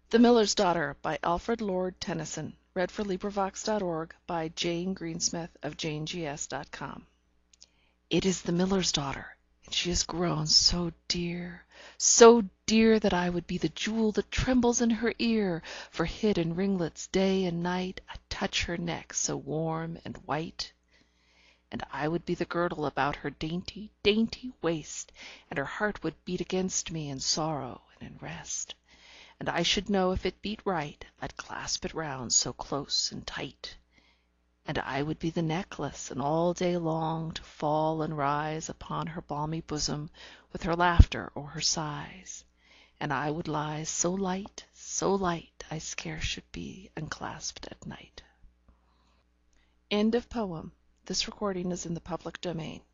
THE MILLER'S DAUGHTER by Alfred Lord Tennyson (1809–1892) It is the miller's daughter, and she has grown so dear that I would be the jewel that trembles in her ear, for hid in ringlets day and night I touch her neck so warm and white. And I would be the girdle about her dainty, dainty waist, and her heart would beat against me in sorrow and in rest. And I should know if it beat right, I'd clasp it round so close and tight. And I would be the necklace, and all day long to fall and rise upon her balmy bosom, with her laughter or her sighs. And I would lie so light, I scarce should be unclasped at night. End of poem. This recording is in the public domain.